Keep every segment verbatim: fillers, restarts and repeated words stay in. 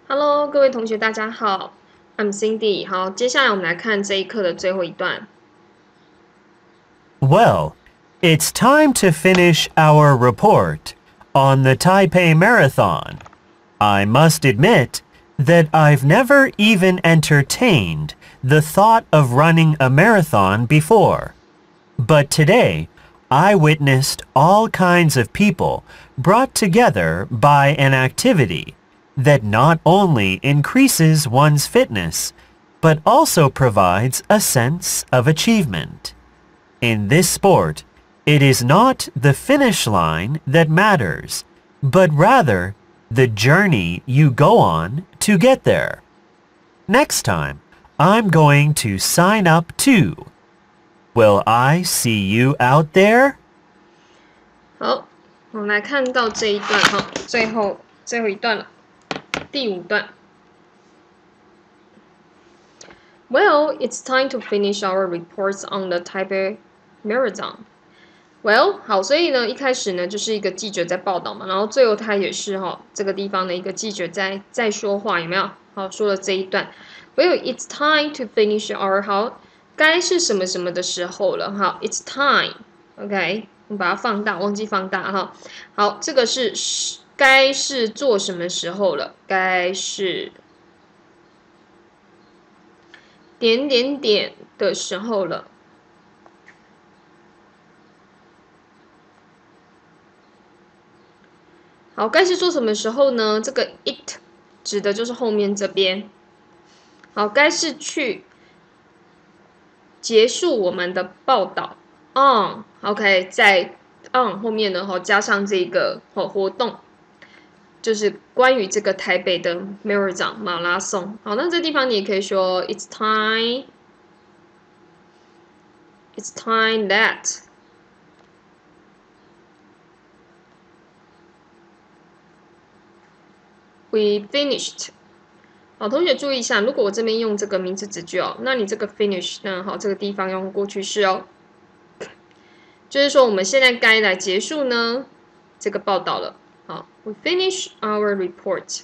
Hello，各位同学，大家好，I'm Cindy。好，接下来我们来看这一课的最后一段。 Well, it's time to finish our report on the Taipei Marathon. I must admit that I've never even entertained the thought of running a marathon before. But today, I witnessed all kinds of people brought together by an activity that not only increases one's fitness, but also provides a sense of achievement. In this sport, it is not the finish line that matters, but rather the journey you go on to get there. Next time, I'm going to sign up too. Will I see you out there? 好，我们来看到这一段哈，最后最后一段了，第五段。Well, it's time to finish our reports on the Taipei Marathon. Well，好，所以呢，一开始呢就是一个记者在报道嘛，然后最后他也是哈这个地方的一个记者在在说话，有没有？好，说了这一段。Well, it's time to finish our 好，该是什么什么的时候了哈。It's time，OK，、okay? 我们把它放大，忘记放大哈。好，这个是该是做什么时候了？该是点点点的时候了。好，该是做什么时候呢？这个 it 指的就是后面这边。好，该是去结束我们的报道 on，OK，、okay, 在 on 后面呢，哈，加上这个哦活动，就是关于这个台北的 marathon 马拉松。好，那这地方你也可以说 it's time，it's time that。We finished。好，同学注意一下，如果我这边用这个名词子句哦，那你这个 finish 呢？好，这个地方用过去式哦，就是说我们现在该来结束呢这个报道了。好 ，We finish our report。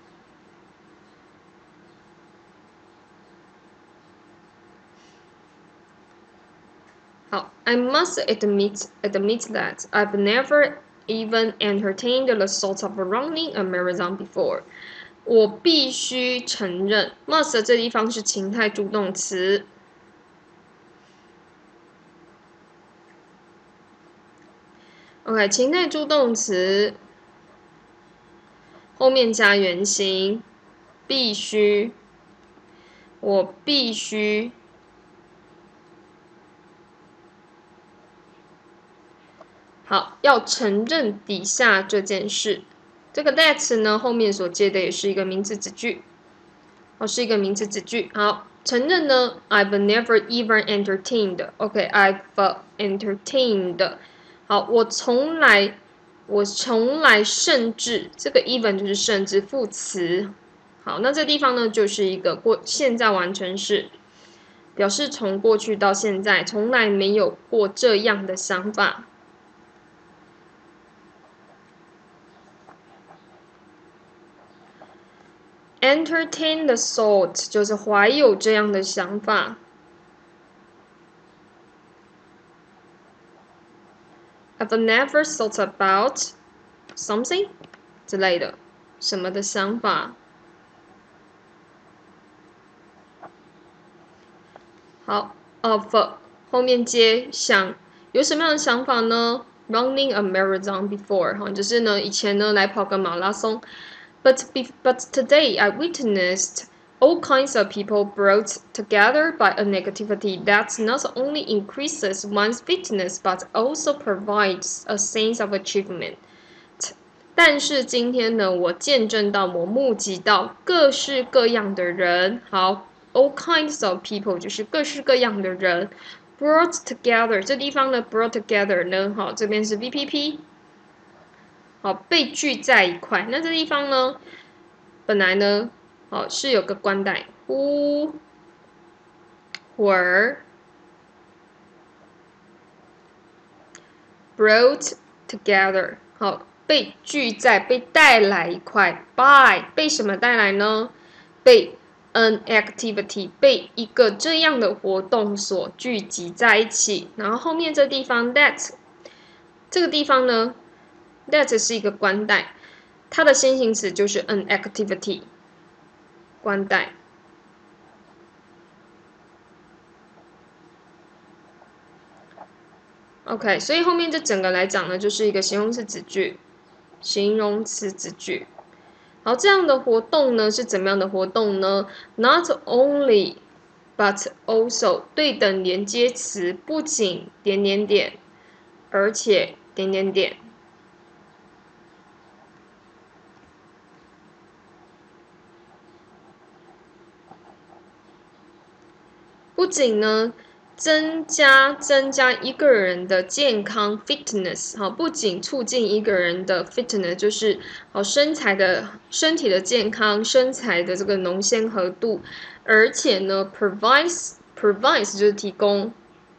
好 ，I must admit admit that I've never even entertained the thought of running a marathon before。我必须承认 ，must 这地方是情态助动词。OK， 情态助动词后面加原形，必须，我必须。好，要承认底下这件事。这个 that 呢，后面所接的也是一个名词子句，哦，是一个名词子句。好，承认呢 ，I've never even entertained。OK，I've entertained。好，我从来，我从来甚至，这个 even 就是甚至副词。好，那这地方呢，就是一个过现在完成式，表示从过去到现在从来没有过这样的想法。Entertain the thought 就是怀有这样的想法。I've never thought about something 之类的，什么的想法。好 ，of 后面接想有什么样的想法呢 ？Running a marathon before 哈，就是呢以前呢来跑个马拉松。But but today I witnessed all kinds of people brought together by a negativity that not only increases one's fitness but also provides a sense of achievement。但是今天呢，我见证到，我目击到各式各样的人，好 ，all kinds of people 就是各式各样的人 brought together。这地方呢 brought together 呢，好，这边是 V P P。好，被聚在一块。那这地方呢，本来呢，好是有个冠带，who were brought together。好， 被聚在、被带来一块 by 被什么带来呢？被 an activity 被一个这样的活动所聚集在一起。然后后面这地方 that 这个地方呢 ，that 是一个关带，它的先行词就是 an activity 关带。OK， 所以后面这整个来讲呢，就是一个形容词子句，形容词子句。好，这样的活动呢是怎么样的活动呢 ？Not only but also 对等连接词不仅点点点，而且点点点。不仅呢。增加增加一个人的健康 fitness 哈，不仅促进一个人的 fitness 就是好身材的身体的健康，身材的这个浓鲜合度，而且呢 provides provides 就是提供，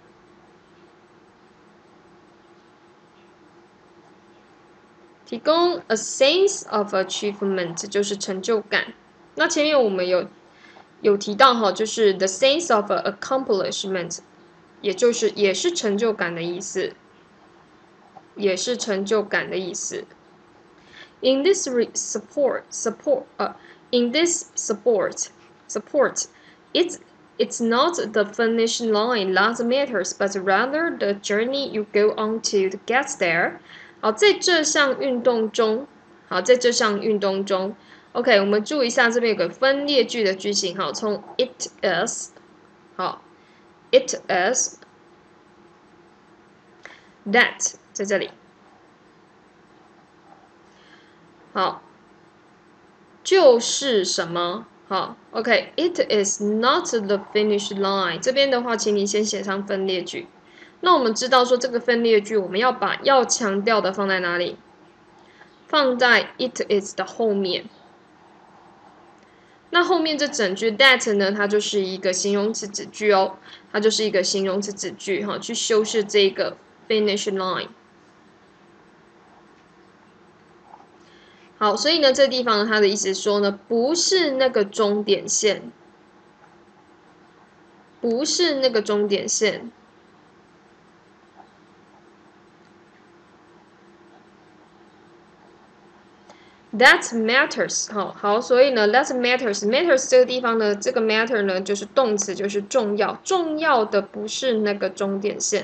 提供 a sense of achievement 就是成就感。那前面我们有有提到哈，就是 the sense of accomplishment。也就是也是成就感的意思，也是成就感的意思。In this support support 呃、uh, ，in this support support, it's it's not the finish line that matters, but rather the journey you go on to get there. 好，在这项运动中，好，在这项运动中 ，OK， 我们注意一下这边有个分列句的句型，好，从 it is， 好 ，it is。that 在这里，好，就是什么？好 ，OK，it is not the finish line。这边的话，请你先写上分列句。那我们知道说这个分列句，我们要把要强调的放在哪里？放在 it is 的后面。那后面这整句 that 呢，它就是一个形容词子句哦，它就是一个形容词子句哈，去修饰这个 finish line。好，所以呢，这地方它的意思说呢，不是那个终点线，不是那个终点线。That matters， 好好，所以呢 ，that matters，matters 这个地方呢，这个 matter 呢就是动词，就是重要，重要的不是那个终点线，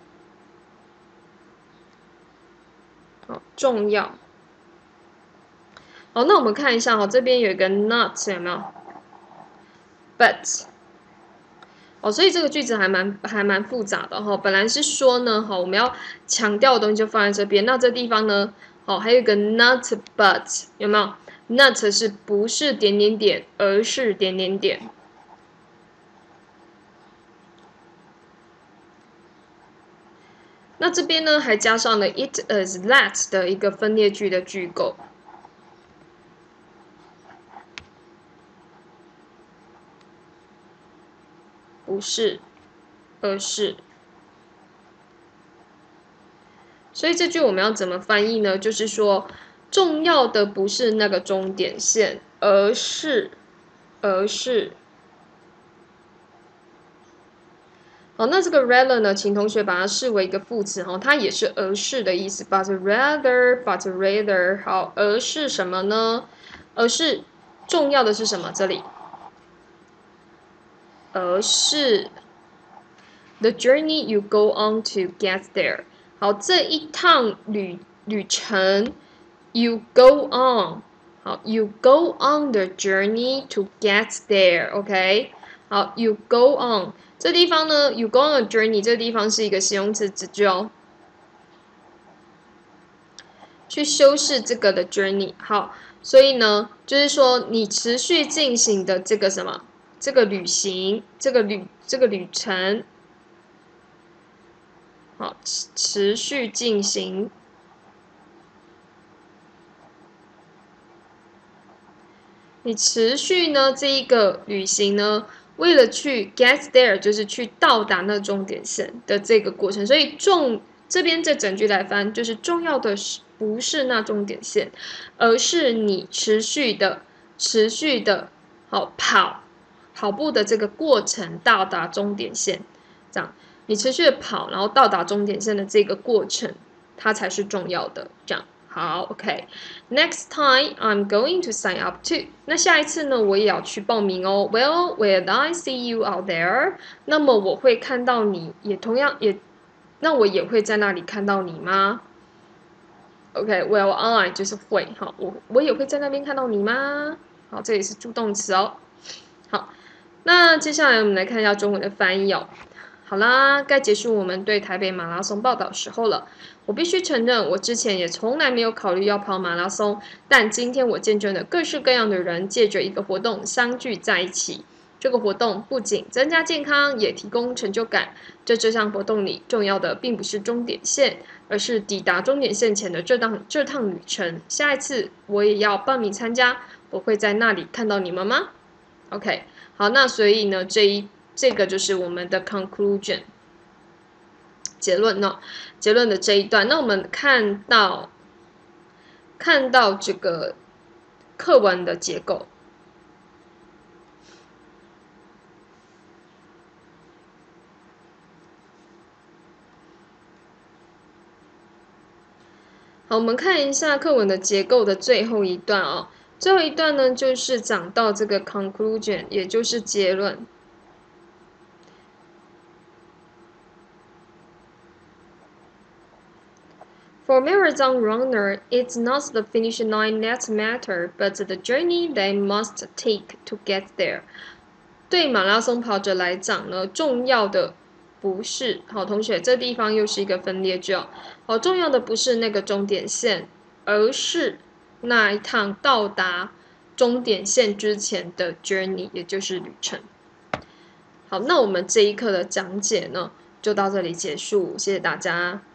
好，重要。好，那我们看一下哈，这边有一个 not 有没有 ？But， 哦，所以这个句子还蛮还蛮复杂的哈。本来是说呢，好，我们要强调的东西就放在这边。那这地方呢，好，还有一个 not but 有没有 ？not 是不是点点点，而是点点点。那这边呢，还加上了 it is that 的一个分列句的句构。不是，而是。所以这句我们要怎么翻译呢？就是说，重要的不是那个终点线，而是，而是。好，那这个 rather 呢，请同学把它视为一个副词哈，它也是而是的意思。But rather, but rather， 好，而是什么呢？而是重要的是什么？这里。而是 the journey you go on to get there。好，这一趟旅旅程 you go on， 好 you go on the journey to get there，OK， 好 you go on 这地方呢 you go on a journey 这地方是一个形容词子句哦，去修饰这个的 journey。好，所以呢就是说你持续进行的这个什么？这个旅行，这个旅这个旅程，好，持续进行。你持续呢这一个旅行呢，为了去 get there， 就是去到达那终点线的这个过程。所以重这边这整句来翻，就是重要的是不是那终点线，而是你持续的、持续的，好跑跑步的这个过程到达终点线，这样你持续的跑，然后到达终点线的这个过程，它才是重要的。这样好 ，OK。Next time I'm going to sign up too。那下一次呢，我也要去报名哦。Well, will I see you out there？ 那么我会看到你，也同样也，那我也会在那里看到你吗？ OK，Will I 就是会，好，我我也会在那边看到你吗？好，这里是助动词哦。好，那接下来我们来看一下中文的翻译哦。好啦，该结束我们对台北马拉松报道时候了。我必须承认，我之前也从来没有考虑要跑马拉松，但今天我见证了各式各样的人借着一个活动相聚在一起。这个活动不仅增加健康，也提供成就感。在这项活动里，重要的并不是终点线，而是抵达终点线前的这趟这趟旅程。下一次我也要报名参加，我会在那里看到你们吗 ？OK， 好，那所以呢，这一这个就是我们的 conclusion 结论呢、哦，结论的这一段。那我们看到看到这个课文的结构。好，我们看一下课文的结构的最后一段哦。最后一段呢，就是讲到这个 conclusion， 也就是结论。For marathon runner, it's not the finish line that matter, but the journey they must take to get there. 对马拉松跑者来讲呢，重要的不是，好同学，这地方又是一个分裂句哦。好，重要的不是那个终点线，而是那一趟到达终点线之前的 journey， 也就是旅程。好，那我们这一课的讲解呢，就到这里结束，谢谢大家。